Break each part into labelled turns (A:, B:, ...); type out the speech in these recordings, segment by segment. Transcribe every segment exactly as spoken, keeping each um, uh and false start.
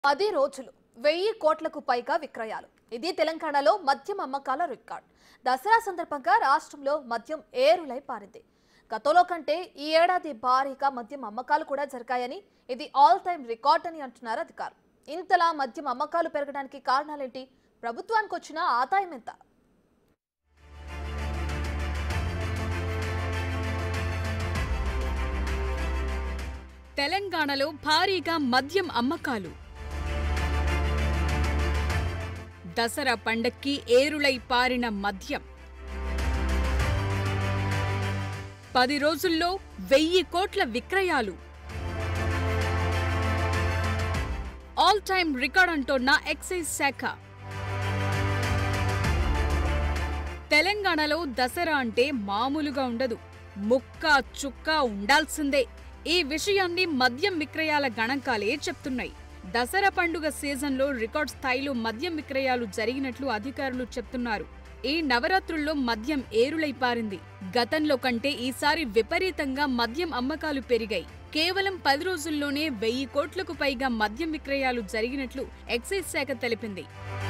A: పది రోజులు వెయ్యి కోట్లకు పైగా విక్రయాలు. ఇది తెలంగాణలో మద్యం అమ్మకాల రికార్డ్. దసరా సందర్భంగా రాష్ట్రంలో మద్యం ఏరులై పారింది. గతంలో కంటే ఈ ఏడాది భారీగా మద్యం అమ్మకాలు కూడా జరిగాయని, ఇది ఆల్ టైమ్ రికార్డ్ అని అంటున్నారు అధికారులు. ఇంతలా మద్యం అమ్మకాలు పెరగడానికి కారణాలేంటి? ప్రభుత్వానికి వచ్చిన ఆదాయం ఎంత?
B: తెలంగాణలో భారీగా మద్యం అమ్మకాలు. దసరా పండక్కి ఏరులై పారిన మద్యం. పది రోజుల్లో వెయ్యి కోట్ల విక్రయాలు. ఆల్ టైమ్ రికార్డ్ అంటోన్న ఎక్సైజ్ శాఖ. తెలంగాణలో దసరా అంటే మామూలుగా ఉండదు, ముక్క చుక్క ఉండాల్సిందే. ఈ విషయాన్ని మద్యం విక్రయాల గణాంకాలే చెప్తున్నాయి. దసరా పండుగ సీజన్లో రికార్డ్ స్థాయిలో మద్యం విక్రయాలు జరిగినట్లు అధికారులు చెప్తున్నారు. ఈ నవరాత్రుల్లో మద్యం ఏరులై పారింది. గతంలో కంటే ఈసారి విపరీతంగా మద్యం అమ్మకాలు పెరిగాయి. కేవలం పది రోజుల్లోనే వెయ్యి కోట్లకు పైగా మద్యం విక్రయాలు జరిగినట్లు ఎక్సైజ్ శాఖ తెలిపింది.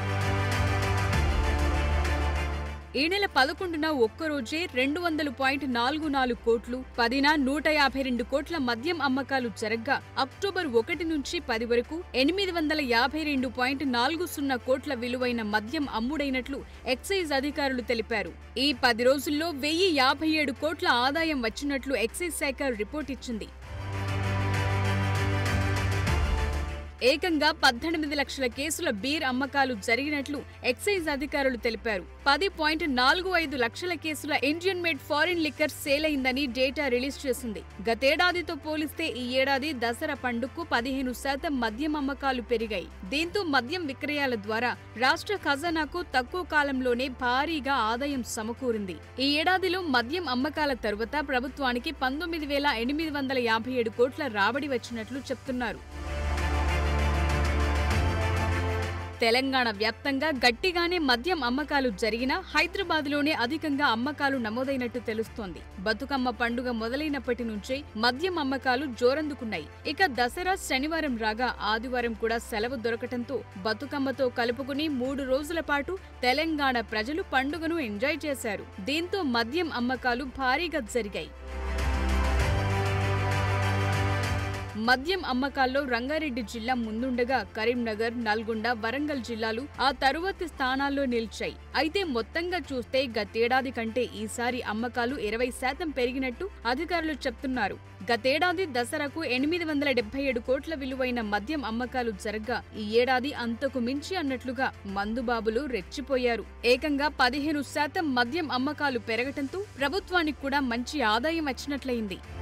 B: ఈ నెల పదకొండున ఒక్కరోజే రెండు వందల పాయింట్ నాలుగు నాలుగు కోట్లు, పదిన నూట యాభై రెండు కోట్ల మద్యం అమ్మకాలు జరగ్గా అక్టోబర్ ఒకటి నుంచి పది వరకు ఎనిమిది వందల యాభై రెండు పాయింట్ నాలుగు సున్నా కోట్ల విలువైన మద్యం అమ్ముడైనట్లు ఎక్సైజ్ అధికారులు తెలిపారు. ఈ పది రోజుల్లో వెయ్యి యాభై ఏడు కోట్ల ఆదాయం వచ్చినట్లు ఎక్సైజ్ శాఖ రిపోర్ట్ ఇచ్చింది. ఏకంగా పద్దెనిమిది లక్షల కేసుల బీర్ అమ్మకాలు జరిగినట్లు ఎక్సైజ్ అధికారులు తెలిపారు. పది పాయింట్ నాలుగు ఐదు లక్షల కేసుల Indian made foreign liquor sale అయిందని డేటా రిలీజ్ చేసింది. గతేడాదితో పోలిస్తే ఈ ఏడాది దసరా పండుగకు పదిహేను శాతం మద్యం అమ్మకాలు పెరిగాయి. దీంతో మద్యం విక్రయాల ద్వారా రాష్ట్ర ఖజానాకు తక్కువ కాలంలోనే భారీగా ఆదాయం సమకూరింది. ఈ ఏడాదిలో మద్యం అమ్మకాల తరువాత ప్రభుత్వానికి పంతొమ్మిది వేల ఎనిమిది వందల యాభై ఏడు కోట్ల రాబడి వచ్చినట్లు చెప్తున్నారు. తెలంగాణ వ్యాప్తంగా గట్టిగానే మద్యం అమ్మకాలు జరిగినా హైదరాబాద్లోనే అధికంగా అమ్మకాలు నమోదైనట్టు తెలుస్తోంది. బతుకమ్మ పండుగ మొదలైనప్పటి నుంచే మద్యం అమ్మకాలు జోరందుకున్నాయి. ఇక దసరా శనివారం రాగా ఆదివారం కూడా సెలవు దొరకటంతో బతుకమ్మతో కలుపుకుని మూడు రోజుల పాటు తెలంగాణ ప్రజలు పండుగను ఎంజాయ్ చేశారు. దీంతో మద్యం అమ్మకాలు భారీగా జరిగాయి. మద్యం అమ్మకాల్లో రంగారెడ్డి జిల్లా ముందుండగా కరీంనగర్, నల్గొండ, వరంగల్ జిల్లాలు ఆ తరువాతి స్థానాల్లో నిలిచాయి. అయితే మొత్తంగా చూస్తే గతేడాది కంటే ఈసారి అమ్మకాలు ఇరవై శాతం పెరిగినట్టు అధికారులు చెప్తున్నారు. గతేడాది దసరాకు ఎనిమిది వందల డెబ్బై ఏడు కోట్ల విలువైన మద్యం అమ్మకాలు జరగ్గా ఈ ఏడాది అంతకు మించి అన్నట్లుగా మందుబాబులు రెచ్చిపోయారు. ఏకంగా పదిహేను శాతం మద్యం అమ్మకాలు పెరగటంతో ప్రభుత్వానికి కూడా మంచి ఆదాయం వచ్చినట్లయింది.